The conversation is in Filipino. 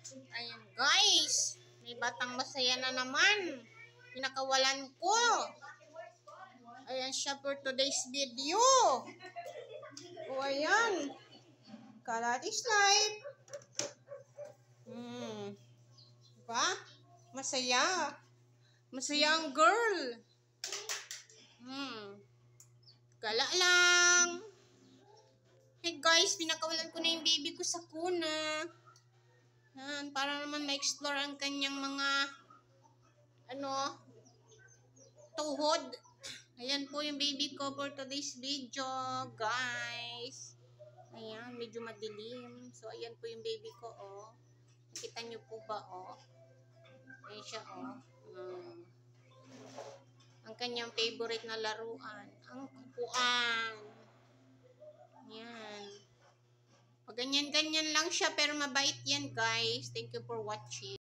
Ayan guys, may batang masaya na naman. Pinakawalan ko. Ayan siya for today's video. O ayan. Kalat is life. Diba? Masaya. Masaya ang girl. Gala lang. Hey guys, pinakawalan ko na yung baby ko sa kuna. Para naman ma-explore ang kanyang mga tuhod. Ayan po yung baby ko for today's video, guys. Ayan, medyo madilim. So, ayan po yung baby ko, oh. Nakita nyo po ba, oh? Ayan siya, oh. Ang kanyang favorite na laruan. Ang kukuan. Ayan. Pag ganyan-ganyan lang siya, pero mabait yan, guys. Thank you for watching.